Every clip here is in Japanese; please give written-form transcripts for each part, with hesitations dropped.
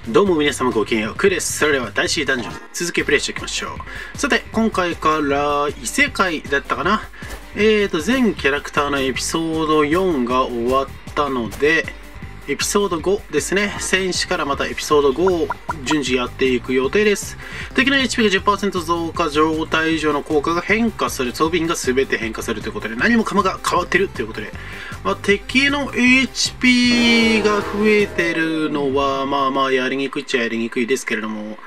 どうも皆様ごきげんよう、クーです。それでは大 C ダンジョン続きプレイしていきましょう。さて今回から異世界だったかな。全キャラクターのエピソード4が終わったので、エピソード5ですね。戦士からまたエピソード5を順次やっていく予定です。敵の HP が 10% 増加、状態以上の効果が変化する、装備品が全て変化するということで、何もかもが変わってるということで、敵の HP が増えてるのはまあやりにくいっちゃやりにくいですけれども、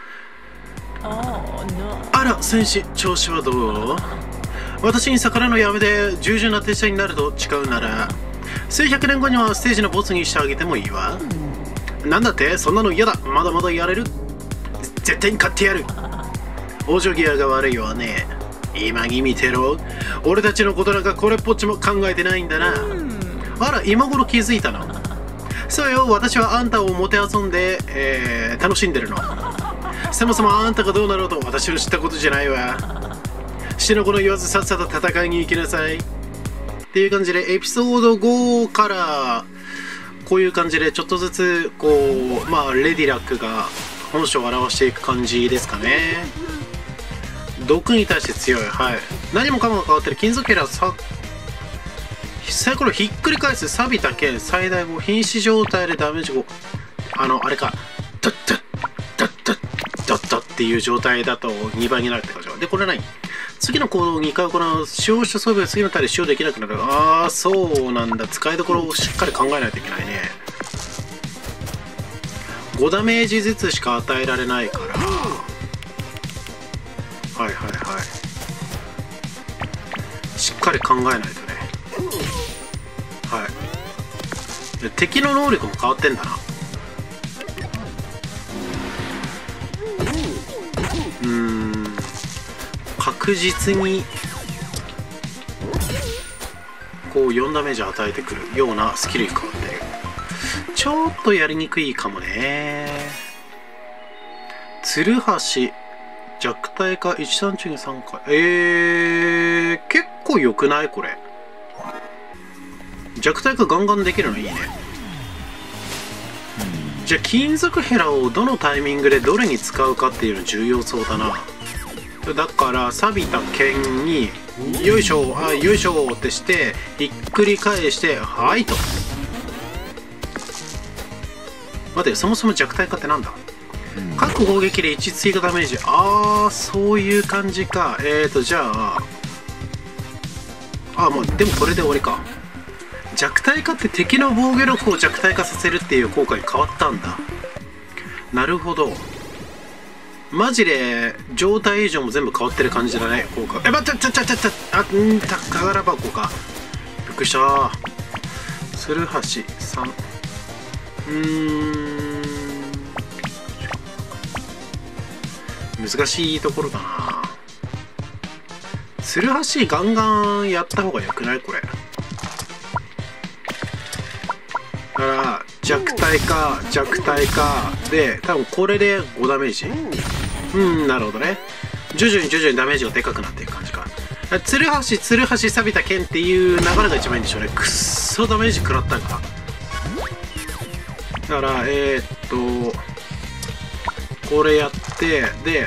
あら戦士、調子はどう？私に逆らうのやめて従順な手下になると誓うなら、数百年後にはステージのボスにしてあげてもいいわ。なんだって？そんなの嫌だ。まだまだやれる。絶対に勝ってやる。往生際が悪いわね。今に見てろ。俺たちのことなんかこれっぽっちも考えてないんだな。あら、今頃気づいたの？そうよ、私はあんたをもてあそんで、楽しんでるの。そもそもあんたがどうなろうと私の知ったことじゃないわ。死の子の言わずさっさと戦いに行きなさい。っていう感じでエピソード5からこういう感じでちょっとずつこうレディラックが本性を表していく感じですかね。毒に対して強い。はい、何もかもが変わってる。金属ヘラサイコロひっくり返す。錆びた剣最大5瀕死状態でダメージ5。あれかドッドッドッドッドッドッっていう状態だと2倍になるって感じで、これ何？次の行動を2回行う。使用した装備を次の体で使用できなくなる。ああ、そうなんだ。使いどころをしっかり考えないといけないね。5ダメージずつしか与えられないから。はいはいはい。しっかり考えないとね。はい。敵の能力も変わってんだな。確実にこう4ダメージ与えてくるようなスキルに変わってる。ちょっとやりにくいかもね。ツルハシ弱体化1ターン中に3回。結構良くないこれ。弱体化ガンガンできるのいいね。じゃあ金属ヘラをどのタイミングでどれに使うかっていうの重要そうだな。だから錆びた剣によいしょよいしょってしてひっくり返してはいと。待てよ、そもそも弱体化ってなんだ？各攻撃で1追加ダメージ。そういう感じか。じゃあもうでもこれで終わりか。弱体化って敵の防御力を弱体化させるっていう効果に変わったんだ。なるほど。マジで状態以上も全部変わってる感じだね、効果。宝箱か。びっくりした。ツルハシ3。難しいところだな。ツルハシガンガンやった方がよくないこれ。だから弱体化で多分これで5ダメージ。なるほどね。徐々にダメージがでかくなっていく感じか。ツルハシ錆びた剣っていう流れが一番いいんでしょうね。くっそダメージ食らったんか。だからこれやってで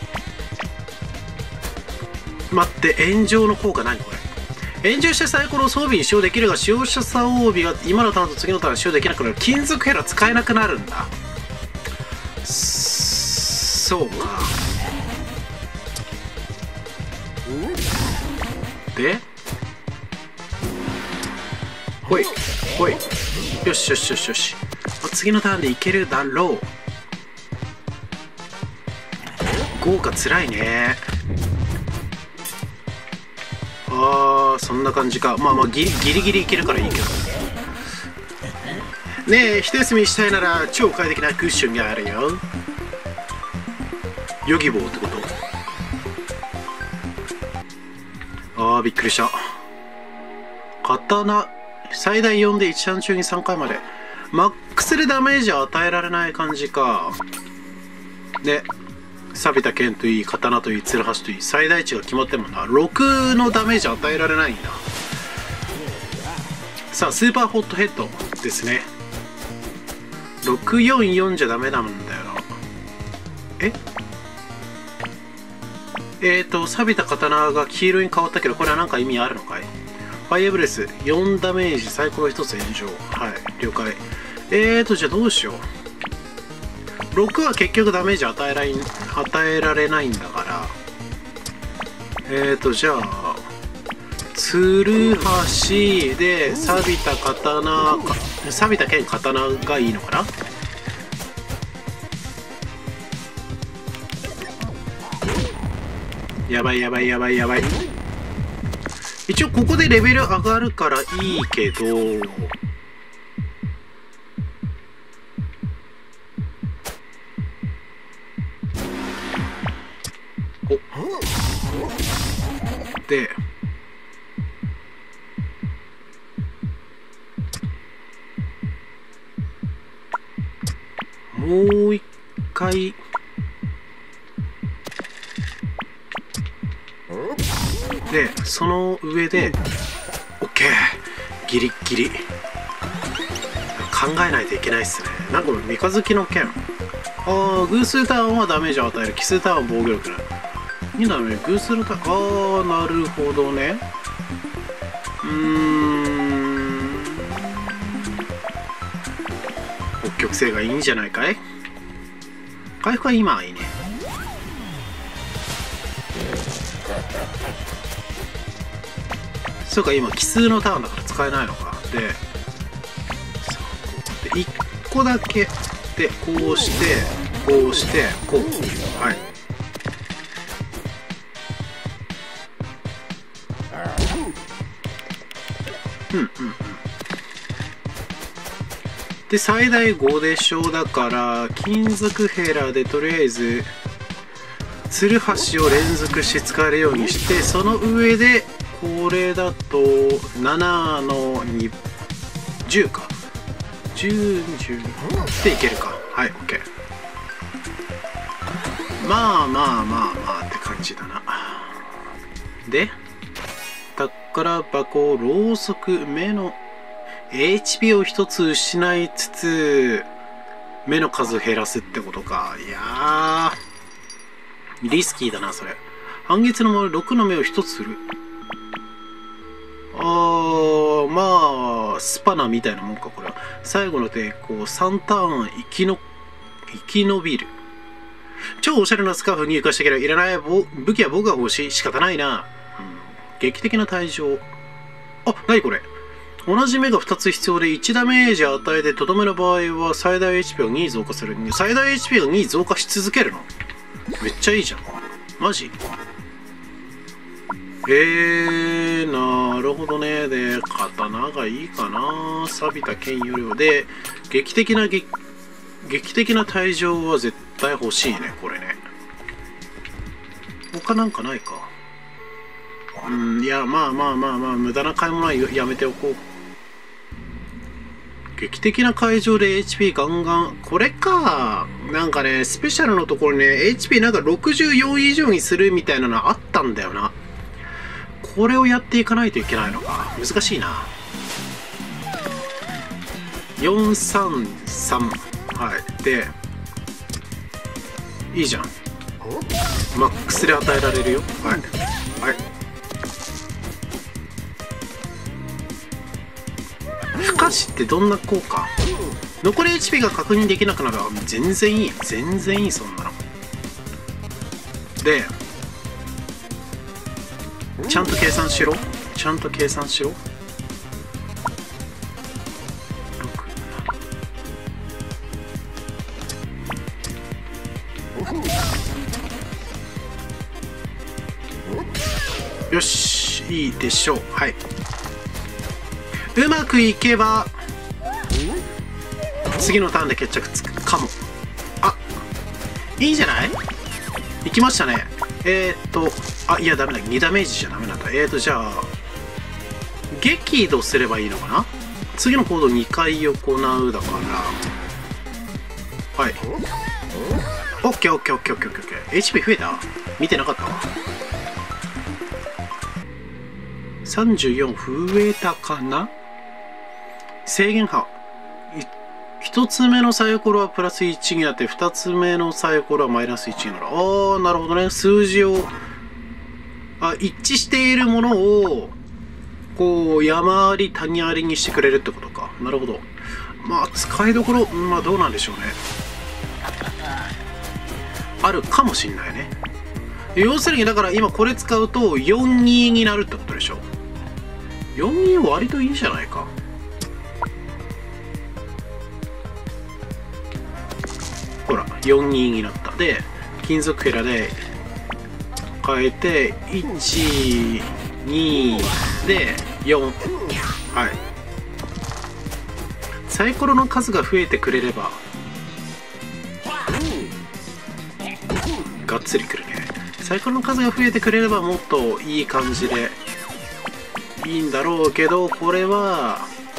待って、炎上の効果何これ。炎上したサイコロを装備に使用できるが、使用した装備が今のターンと次のターン使用できなくなる。金属ヘラ使えなくなるんだ。そうか。でほいほい、よしよしよしよし。次のターンでいけるだろう。豪華つらいね。そんな感じか。ギリギリいけるからいいけどね。一休みしたいなら超快適なクッションがあるよ。ヨギボーってこと？びっくりした。刀最大4で1ターン中に3回まで。マックスでダメージは与えられない感じか。で錆びた剣といい刀といいツルハシといい最大値が決まってもな。6のダメージ与えられないんだ。さあスーパーホットヘッドですね。 644じゃダメなんだよな。錆びた刀が黄色に変わったけど、これは何か意味あるのかい？ファイアブレス4ダメージ、サイコロ1つ炎上。はい、了解。じゃあどうしよう。6は結局ダメージ与えられないんだから、じゃあツルハシで錆びた剣刀がいいのかな。やばいやばいやばいやばい。一応ここでレベル上がるからいいけど、でもう一回で、その上で OK、 ギリギリ考えないといけないっすね。なんか三日月の剣、偶数ターンはダメージを与える、奇数ターンは防御力ないいいだね。偶数のターン、なるほどね。北極星がいいんじゃないかい。回復は今はいいね。そうか、今奇数のターンだから使えないのか。で1個だけでこうしてこうしてこう、はい。で最大5でしょう。だから金属ヘラでとりあえずツルハシを連続して使えるようにして、その上でこれだと7の2、10か。10、10でいけるか。はい、OK。まあまあまあまあって感じだな。で、宝箱、ろうそく、目の HP を1つ失いつつ、目の数を減らすってことか。いやー、リスキーだな、それ。半月のもの6の目を1つする。まあスパナみたいなもんか。これは最後の抵抗3ターン生き延びる。超おしゃれなスカーフ入荷したけどいらない武器は僕が欲しい。仕方ないな。劇的な退場。あ、なにこれ。同じ目が2つ必要で1ダメージ与えてとどめの場合は最大 HP が2増加する。最大 HP が2増加し続けるのめっちゃいいじゃん。マジ。なるほどね。で、刀がいいかな。錆びた剣よりは。で、劇的な退場は絶対欲しいね、これね。他なんかないか。いや、まあまあまあまあ、無駄な買い物はやめておこう。劇的な会場で HP ガンガン。これか。なんかね、スペシャルのところにね、HP なんか64以上にするみたいなのあったんだよな。これをやっていかないといけないのか。難しいな。433。はい。で、いいじゃん。マックスで与えられるよ。はい。はい。不可視ってどんな効果？残り HP が確認できなくなる。全然いい。全然いい、そんなの。で、ちゃんと計算しろ。ちゃんと計算しろ。よし、いいでしょう。はい。うまくいけば次のターンで決着つくかも。あ、いいんじゃない？いきましたね。あ、いやダメだ。2ダメージじゃダメなんだ。じゃあ激怒すればいいのかな。次の行動2回行うだから、はい。オッケーオッケーオッケーオッケーオッケー。 HP 増えた？見てなかったわ。34増えたかな。制限波 1つ目のサイコロはプラス1になって、2つ目のサイコロはマイナス1になる。ああ、なるほどね。数字を、一致しているものを、こう、山あり谷ありにしてくれるってことか。なるほど。まあ、使いどころ、まあ、どうなんでしょうね。あるかもしんないね。要するに、だから今これ使うと、4-2になるってことでしょ。4-2割といいんじゃないか。ほら、4-2になった。で、金属ヘラで変えて、1、2で4。はい。サイコロの数が増えてくれれば、がっつりくるね。サイコロの数が増えてくれればもっといい感じでいいんだろうけど、これは、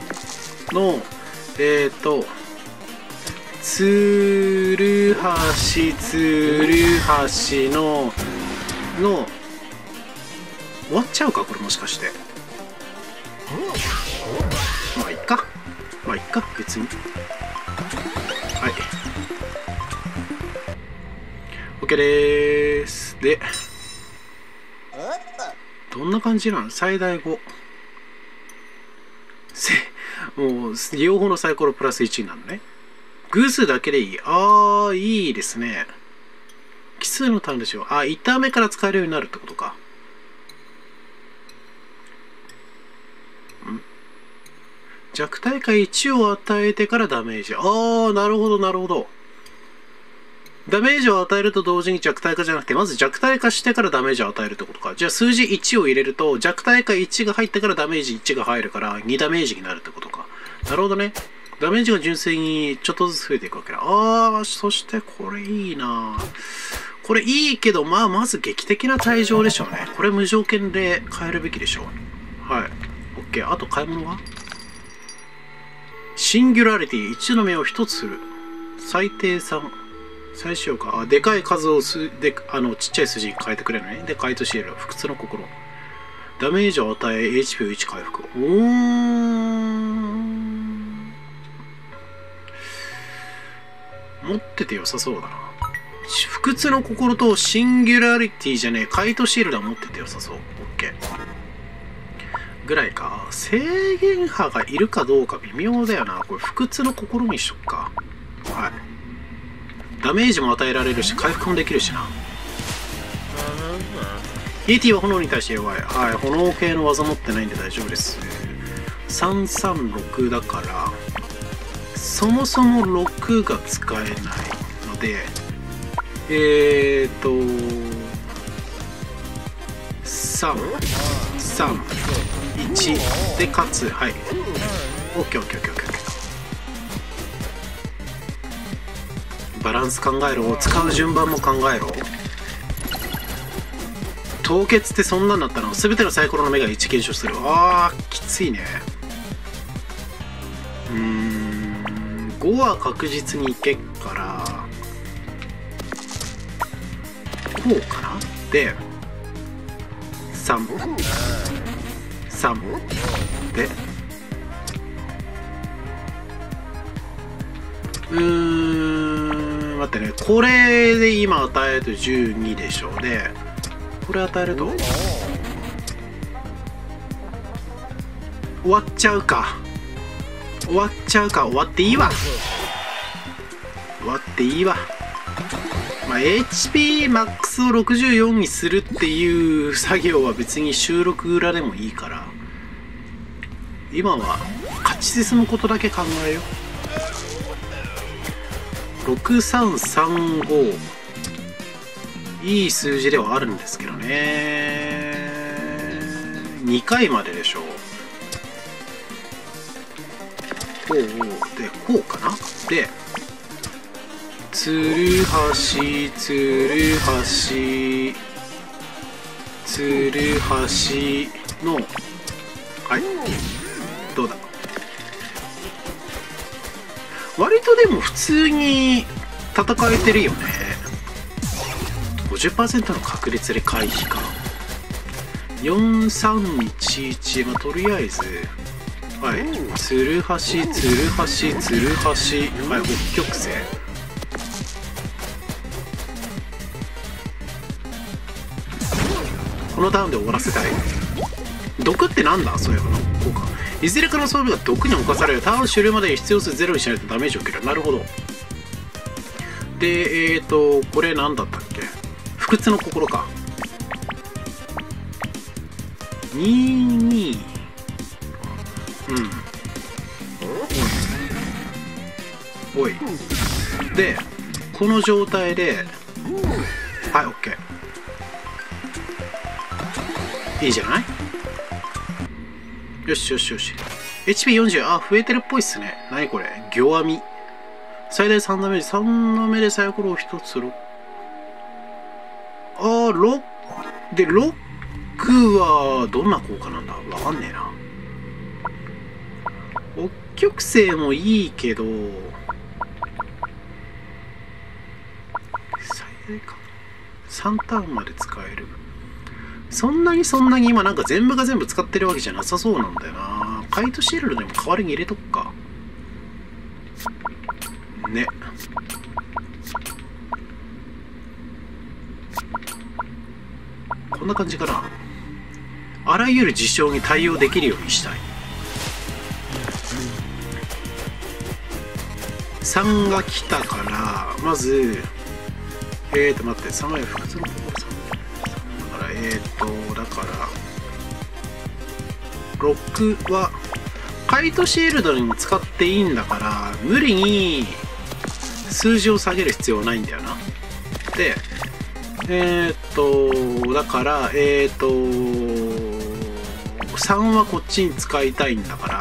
つるはしの、終わっちゃうかこれもしかして。まあいっか。まあいっか、別に。はい。OK でーす。で、どんな感じなの？最大5。もう、両方のサイコロプラス1になるのね。偶数だけでいい。ああ、いいですね。奇数のターンでしょ。1ターン目から使えるようになるってことか。弱体化1を与えてからダメージ。なるほど、なるほど。ダメージを与えると同時に弱体化じゃなくて、まず弱体化してからダメージを与えるってことか。じゃあ数字1を入れると、弱体化1が入ってからダメージ1が入るから、2ダメージになるってことか。なるほどね。ダメージが純粋にちょっとずつ増えていくわけだ。そしてこれいいな。これいいけど、まず劇的な退場でしょうね。これ無条件で変えるべきでしょう。はい。OK。あと買い物はシンギュラリティ。1の目を1つする。最低3。最小か。でかい数をちっちゃい数字に変えてくれるね。で、カイトシール。不屈の心。ダメージを与え、HP を1回復。持ってて良さそうだな。不屈の心とシンギュラリティじゃねえ、カイトシールドは持ってて良さそう。OK。ぐらいか。制限波がいるかどうか微妙だよな。これ、不屈の心にしとくか。はい。ダメージも与えられるし、回復もできるしな。ET は炎に対して弱い。はい。炎系の技持ってないんで大丈夫です。336だから、そもそも6が使えないので、3、3、1で、かつ、はい。OKOKOKOK。バランス考えろ。使う順番も考えろ。凍結ってそんなんだったの？全てのサイコロの目が1減少する。きついね。5は確実にいけっから、こうかな。で、3で、待ってね。これで今与えると12でしょう。で、これ与えると終わっちゃうか。終わっていいわ。HP マックスを64にするっていう作業は別に収録裏でもいいから、今は勝ち進むことだけ考えよう。6335、いい数字ではあるんですけどね。2回まででしょう。こうで、こうかな。で、つるはしの、はい、どうだ。割とでも普通に戦えてるよね。50% の確率で回避か。4311、とりあえずはい、つるはしつるはしつるはし、はい、北極星。このターンで終わらせたい。毒ってなんだ。そういうの効果。いずれかの装備が毒に侵される。ターン終了までに必要数ゼロにしないとダメージを受ける。なるほど。でこれなんだったっけ。不屈の心か。22。おい。でこの状態で、はい、 OK。 いいじゃない。よしよしよし。 HP40。 あ、増えてるっぽいっすね。何これ。魚網。最大3ダメージ。3ダメでサイコロを1つロック。あー、ロックで、ロックはどんな効果なんだ。わかんねえな。北極星もいいけど、最大か3ターンまで使える。そんなに今なんか全部が全部使ってるわけじゃなさそうなんだよな。カイトシールドでも代わりに入れとくかね。こんな感じかな。あらゆる事象に対応できるようにしたい。3が来たから、まず待って、3枚普通の心さんだから、だから6はカイトシールドに使っていいんだから、無理に数字を下げる必要はないんだよな。でだから3はこっちに使いたいんだから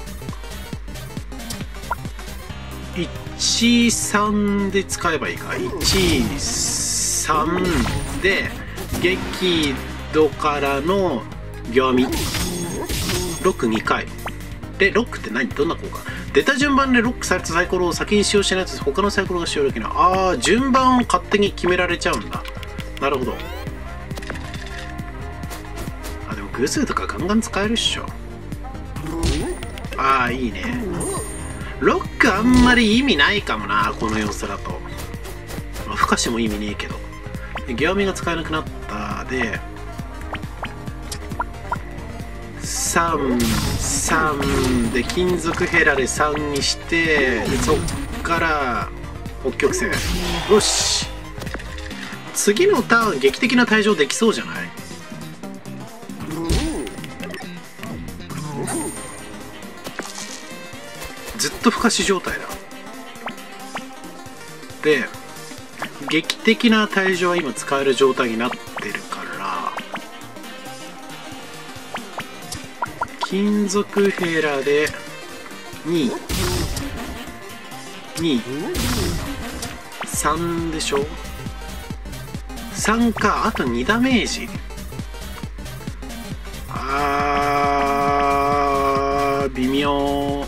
、13で使えばいいか。13で激怒からの魚網。ロック2回で、ロックって何、どんな効果。出た順番でロックされたサイコロを先に使用しないと他のサイコロが使用できない。ああ、順番を勝手に決められちゃうんだ。なるほど。あ、でも偶数とかガンガン使えるっしょ。ああ、いいね。ロックあんまり意味ないかもな、この要素だと。まあ、不可視も意味ねえけど。魚網が使えなくなったで、3で金属ヘラで3にして、でそっから北極星。よし、次のターン劇的な退場できそうじゃない。ずっと不可視状態だ。で劇的な退場は今使える状態になってるから、金属ヘラで3でしょ。3か。あと2ダメージ。微妙。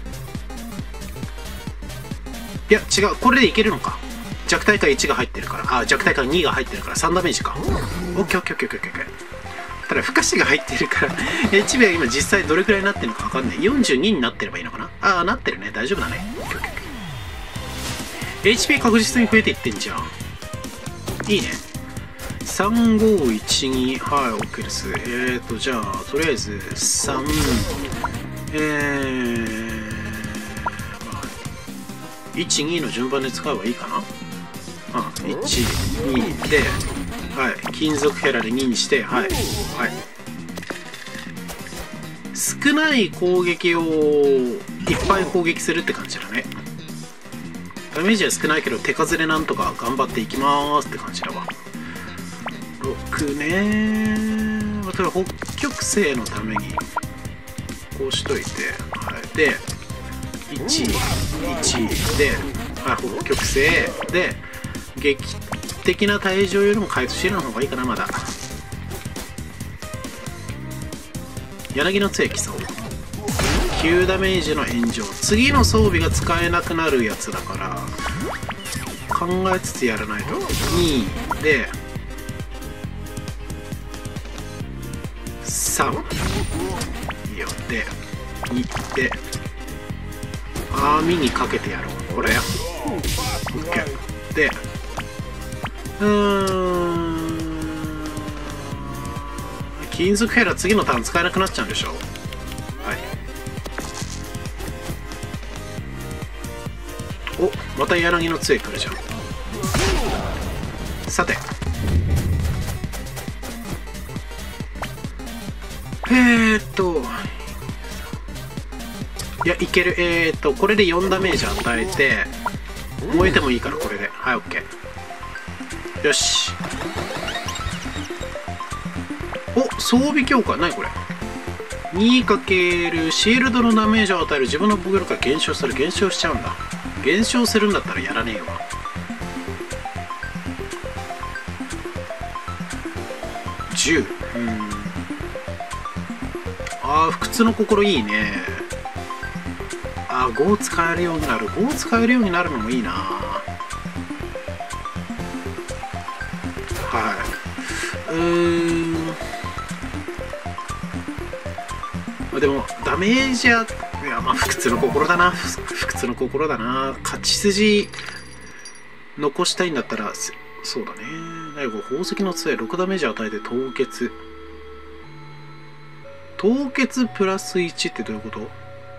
いや違う、これでいけるのか。弱体化1が入ってるから、弱体化2が入ってるから3ダメージか。オッケーオッケーオッケーオッケーオッケー。ただ不可視が入ってるからHP は今実際どれくらいになってるのか分かんない。42になってればいいのかな。なってるね。大丈夫だね。HP 確実に増えていってんじゃん。いいね。3512。はい、OK です。じゃあとりあえず3、12の順番で使えばいいかな。1、2で、はい、金属ヘラで2にして、はい、はい、少ない攻撃をいっぱい攻撃するって感じだね。ダメージは少ないけど手数でなんとか頑張っていきますって感じだわ。6ね。まあ、北極星のためにこうしといて、はい、で1で、はい、北極星で劇的な退場よりもカイトシールの方がいいかな。まだ柳の杖基礎9ダメージの炎上。次の装備が使えなくなるやつだから考えつつやらないと。2で3いいよ。でいって網にかけてやろう。これや OK で金属ヘラ次のターン使えなくなっちゃうんでしょ。はい。お、また柳の杖来るじゃん。さていや、いける。これで4ダメージ与えて燃えてもいいから、これで。はい、 OK。 よし。お、装備強化。何これ。 2× シールドのダメージを与える自分の防御力が減少する。減少しちゃうんだ。減少するんだったらやらねえわ。10。不屈の心いいね。5使えるようになる。5使えるようになるのもいいな。はい。でもダメージいや、まあ不屈の心だな。不屈の心だな。勝ち筋残したいんだったらそうだね。第5、宝石の杖6ダメージ与えて凍結。凍結プラス1ってどういうこと？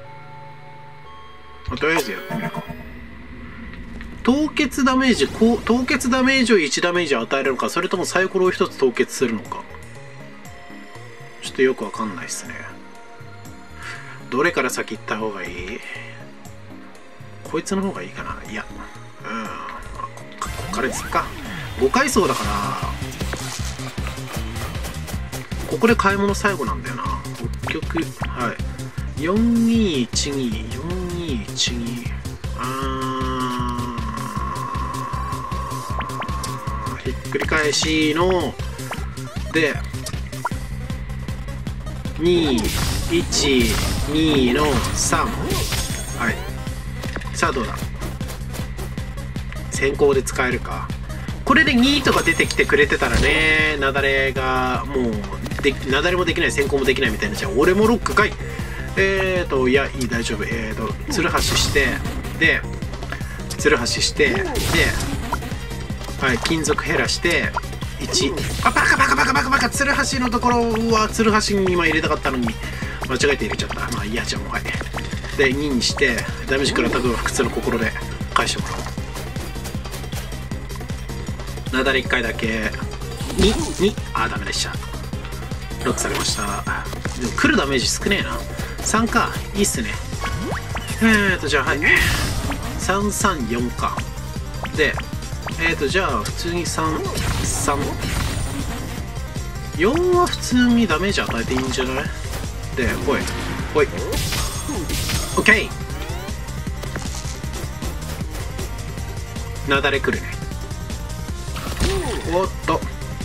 とりあえずやってみるか。凍結ダメージ、凍結ダメージを1ダメージ与えるのか、それともサイコロを1つ凍結するのか、ちょっとよくわかんないっすね。どれから先行った方がいい？こいつの方がいいかな。いや、こっからですか。5階層だからここで買い物最後なんだよな。北極、はい、4212、4212。ひっくり返しので212の3。はい、さあどうだ。先行で使えるか。これで2とか出てきてくれてたらね、雪崩がもう雪崩もできない、先行もできないみたいな。じゃあ俺もロックかい。いや、いい、大丈夫。つるはしして、でつるはししてで、はい、金属減らして1。バカつるはしのところはつるはしに今入れたかったのに間違えて入れちゃった。まあいいや、じゃあもうはい。で2にしてダメージ食らった分は不屈の心で返してもらおう。なだれ1回だけ2。ダメでした。ロックされました。でも来るダメージ少ねえな。3か。いいっすね。じゃあはい、334か。でじゃあ普通に4は普通にダメージ与えていいんじゃない？でほいほい OK。 なだれ来るね。おっと、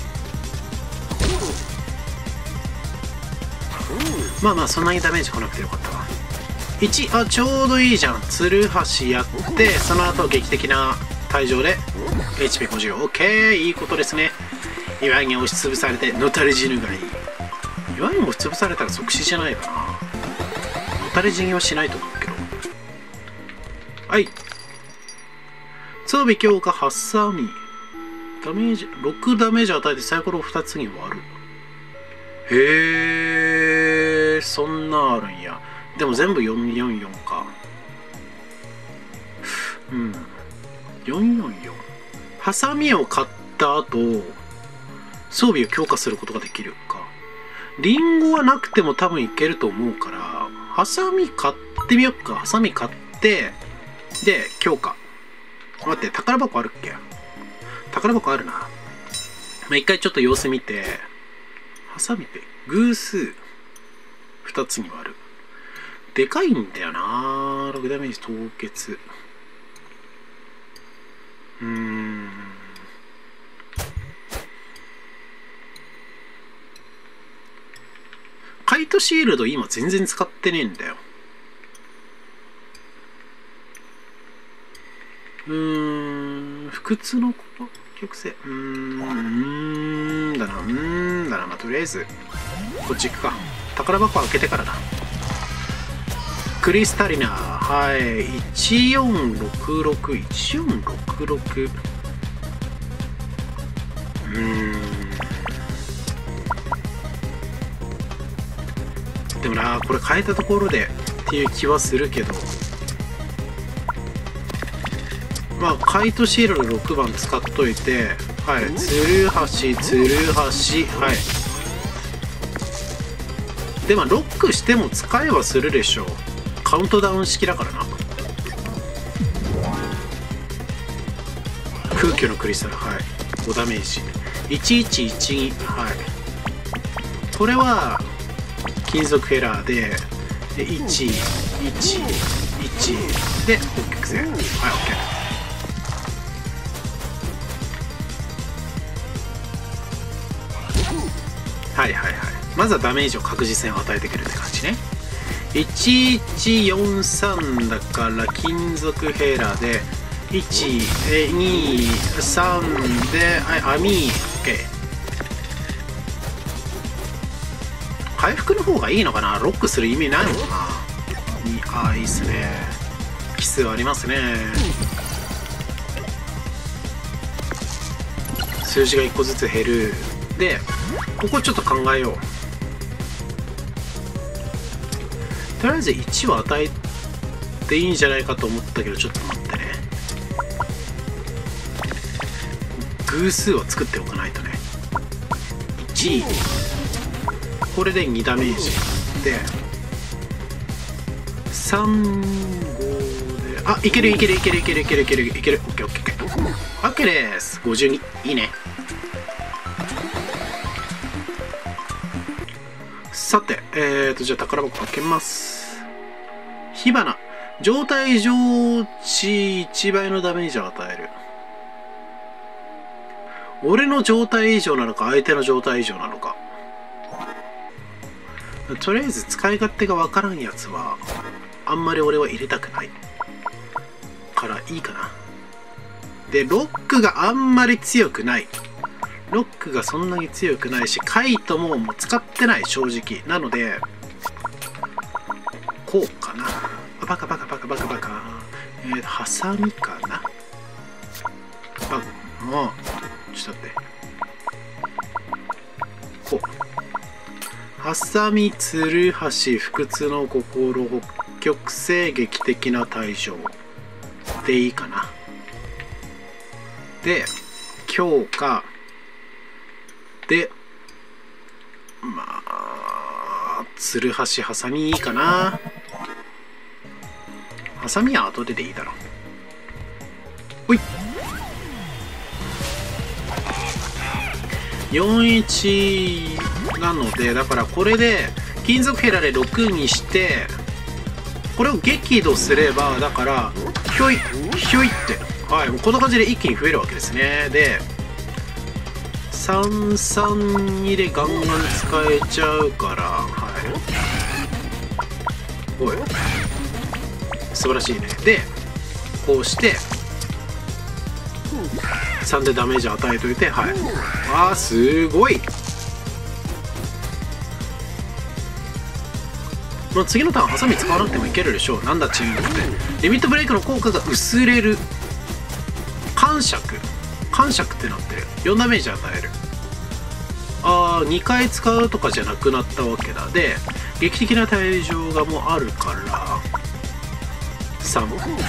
まあまあそんなにダメージ来なくてよかったわ。1、ちょうどいいじゃん。つるはしやってその後劇的な退場で HP50。 OK、 いいことですね。岩に押しつぶされてのたれ死ぬがいい。岩に押しつぶされたら即死じゃないかな。のたれ死にはしないと思うけど。はい、装備強化ハサミ。ダメージ6ダメージ与えてサイコロを2つに割る。へえ、そんなあるんや。でも全部444か。444。ハサミを買った後装備を強化することができるか。リンゴはなくても多分いけると思うからハサミ買ってみよっか。ハサミ買ってで強化。待って、宝箱あるっけ？宝箱あるな。まあ、一回ちょっと様子見て、ハサミで偶数2つに割る。でかいんだよな。6ダメージ凍結。カイトシールド今全然使ってねえんだよ。不屈の曲線。だな。まあとりあえずこっち行くか。宝箱開けてからだ。 クリスタリナ、はい、1466、1466。でもな、これ変えたところでっていう気はするけど、まあカイトシールの6番使っといて、はい、ツルハシ、ツルハシ、はい。でまあロックしても使えはするでしょう。カウントダウン式だからな。空虚のクリスタル、はい、5ダメージ、1112、はい。これは金属ヘラーで111で北極星、はい、 OK。 はいはいはい。まずはダメージを確実に与えてくるって感じね。1143だから金属ヘラーで123で、はい、網 OK。 回復の方がいいのかな。ロックする意味ないもんな。ああいいっすね。奇数ありますね。数字が1個ずつ減る。でここちょっと考えよう。とりあえず1は与えていいんじゃないかと思ったけど、ちょっと待ってね。偶数は作っておかないとね。1、これで2ダメージで35で、あ、いけるいけるいけるいけるいけるいけるいける。 OKOKOK です。52、いいね。さてじゃあ宝箱開けます。火花、状態上値1倍のダメージを与える。俺の状態以上なのか相手の状態以上なのか。とりあえず使い勝手がわからんやつはあんまり俺は入れたくないからいいかな。でロックがあんまり強くない。ロックがそんなに強くないし、カイトももう使ってない正直なので、こうかな。あ、バカバカバカバカバカ。ハサミかな。もうちょっと待って。こう。ハサミ、ツルハシ、不屈の心、北極星、劇的な退場でいいかな。で強化で、まあツルハシ、ハサミいいかな。ハサミは後でいいだろう。ほい。41なので、だからこれで金属ヘラで6にして、これを激怒すれば、だからひょいひょいって、はい、もうこんな感じで一気に増えるわけですね。で332でガンガン使えちゃうから、はい、おい素晴らしいね。でこうして3でダメージ与えといて、はい、あーすごい。まあ、次のターンハサミ使わなくてもいけるでしょう。なんだチームってリミットブレイクの効果が薄れる。感触ってなってる。4ダメージ与える。あー2回使うとかじゃなくなったわけだ。で劇的な退場がもうあるから3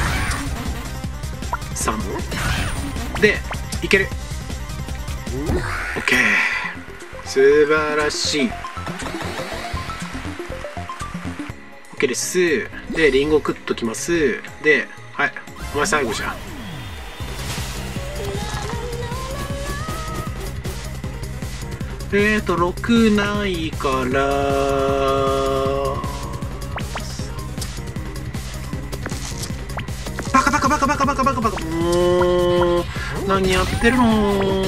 でいける。 OK 素晴らしい。 OK です。でリンゴ食っときます。ではい、お前最後じゃん。6ないからバカバカバカバカバカバカバカ、もう何やってるの。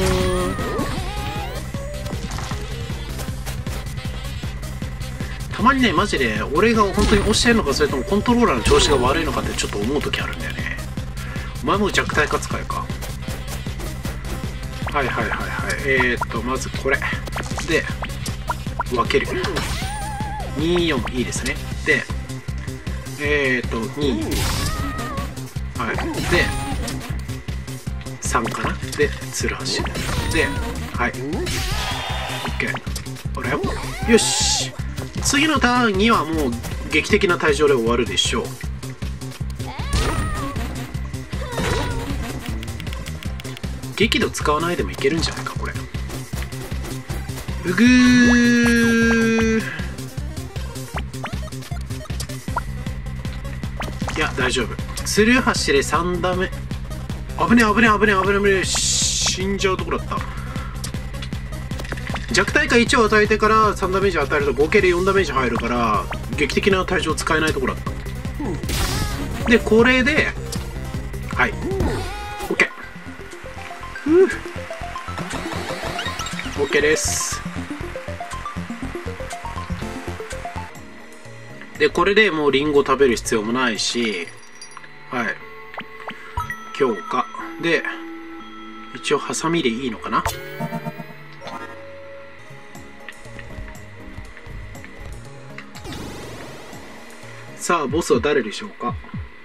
たまにねマジで俺が本当に押してるのか、それともコントローラーの調子が悪いのかってちょっと思う時あるんだよね。お前も弱体化使いか。はいはいはいはい。まずこれで分ける。24いいですね。で 2、はい、で3かな、でツルハシで、はい、OK、これよし、次のターンにはもう劇的な退場で終わるでしょう。激怒使わないでもいけるんじゃないかこれ。うぐー、いや大丈夫。ツルハシで3ダメ、危ねえ危ねえ危ねえ危ねえ危ねえ、死んじゃうとこだった。弱体化1を与えてから3ダメージ与えると合計で4ダメージ入るから劇的な退場使えないところだった。でこれではい OK、 OK です。でこれでもうリンゴ食べる必要もないし、はい、強化で一応ハサミでいいのかな。さあボスは誰でしょうか。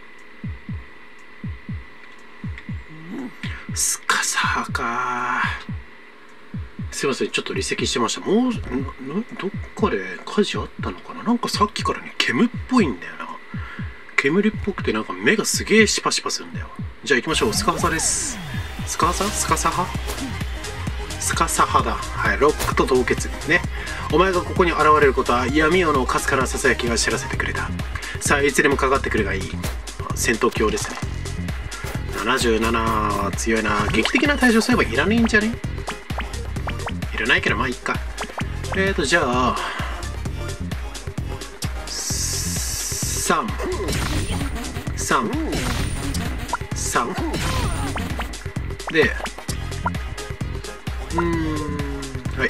スカサハか。すいません、ちょっと離席してました。もうどっかで火事あったのかな。なんかさっきからね煙っぽいんだよな。煙っぽくてなんか目がすげえシパシパするんだよ。じゃあ行きましょう。スカハサです。スカハサ、スカサハ、スカサハだ。はい、ロックと凍結ね。お前がここに現れることは闇夜のかすかなささやきが知らせてくれた。さあいつでもかかってくるがいい。戦闘狂ですね。77は強いな。劇的な退場すればいらねえんじゃね。いらないけどまあいいか。じゃあ3、3、3ではい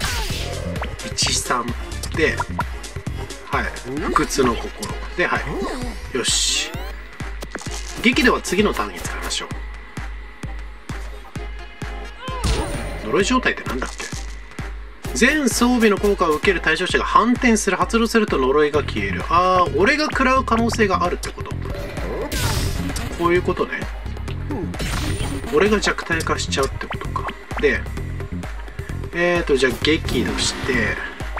、13で、はい、不屈の心で、はい、よし。劇では次のターンに使いましょう。呪い状態ってなんだっけ。全装備の効果を受ける対象者が反転する、発動すると呪いが消える。ああ、俺が食らう可能性があるってこと。こういうことね。俺が弱体化しちゃうってことか。でじゃあ激怒して、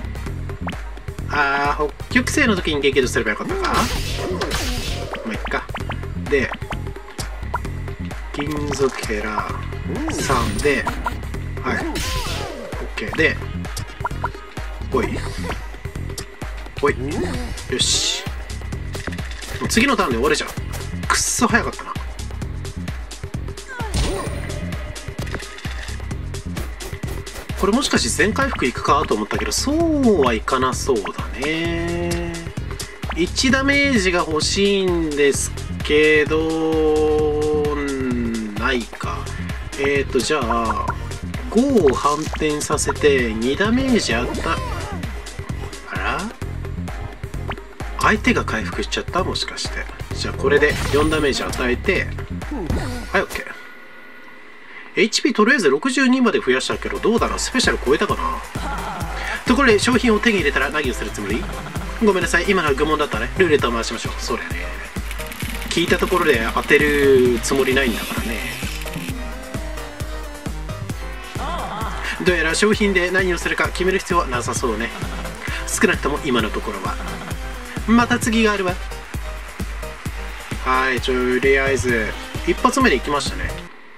北極星の時に激怒すればよかったか。まあいっか。で銀属ヘラ3で、はい OK で、おいおい、よし。もう次のターンで終わるじゃん。くっそ早かったな。これもしかして全回復いくかと思ったけど、そうはいかなそうだね。1ダメージが欲しいんですけどないか。じゃあ5を反転させて2ダメージあった。あら、相手が回復しちゃった、もしかして。じゃあこれで4ダメージ与えて、はい OK。 HP とりあえず62まで増やしたけど、どうだろう、スペシャル超えたかな。ところで商品を手に入れたら何をするつもり。ごめんなさい、今のは愚問だったね。ルーレットを回しましょう。そうだよね。聞いたところで当てるつもりないんだからね。どうやら商品で何をするか決める必要はなさそうね。少なくとも今のところは。また次があるわ。はい、とりあえず一発目で行きましたね。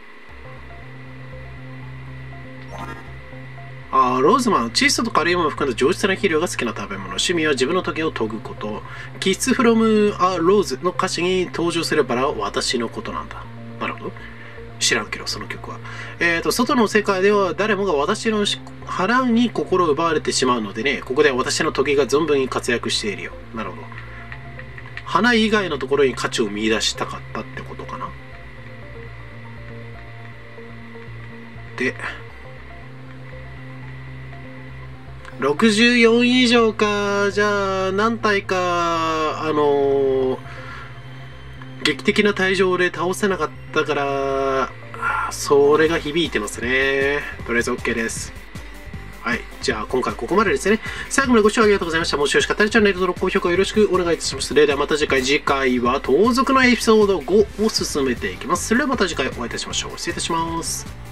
ローズマン、窒素とカリウムを含んだ上質な肥料が好きな食べ物。趣味は自分の時を研ぐこと。キスフロム・ア・ローズの歌詞に登場するバラは私のことなんだ。なるほど。知らんけど、その曲は。外の世界では誰もが私の腹に心を奪われてしまうのでね、ここでは私の時計が存分に活躍しているよ。なるほど。花以外のところに価値を見出したかったってことかな。で、64以上か。じゃあ何体か劇的な退場で倒せなかったから、それが響いてますね。とりあえず OK です。 はい。じゃあ、今回ここまでですね。最後までご視聴ありがとうございました。もしよろしかったらチャンネル登録、高評価よろしくお願いいたします。それではまた次回。次回は盗賊のエピソード5を進めていきます。それではまた次回お会いいたしましょう。失礼いたします。